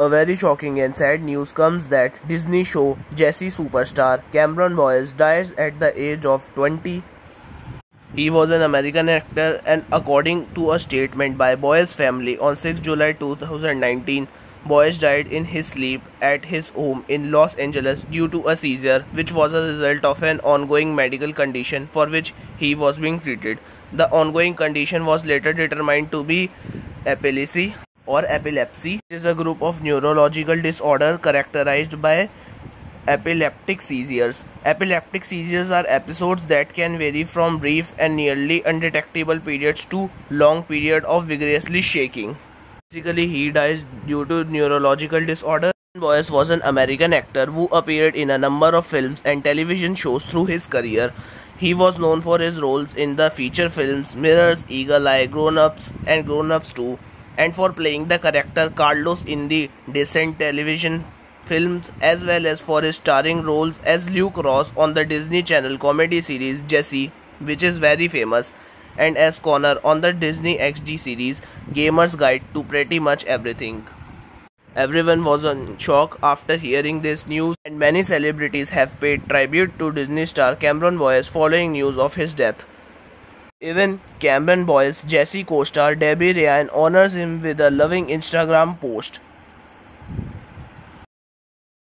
A very shocking and sad news comes that Disney show Jessie superstar Cameron Boyce dies at the age of 20. He was an American actor, and according to a statement by Boyce's family on 6 July 2019, Boyce died in his sleep at his home in Los Angeles due to a seizure, which was a result of an ongoing medical condition for which he was being treated. The ongoing condition was later determined to be epilepsy or epilepsy, which is a group of neurological disorder characterized by epileptic seizures. Epileptic seizures are episodes that can vary from brief and nearly undetectable periods to long period of vigorously shaking. Basically, he dies due to neurological disorder. Boyce was an American actor who appeared in a number of films and television shows through his career. He was known for his roles in the feature films Mirrors, Eagle Eye, Grown Ups and Grown Ups 2, and for playing the character Carlos in the Descendants television films, as well as for his starring roles as Luke Ross on the Disney Channel comedy series Jessie, which is very famous, and as Connor on the Disney XD series Gamer's Guide to Pretty Much Everything. Everyone was in shock after hearing this news, and many celebrities have paid tribute to Disney star Cameron Boyce following news of his death. Even Cameron Boyce Jessie co-star Debbie Ryan honors him with a loving Instagram post.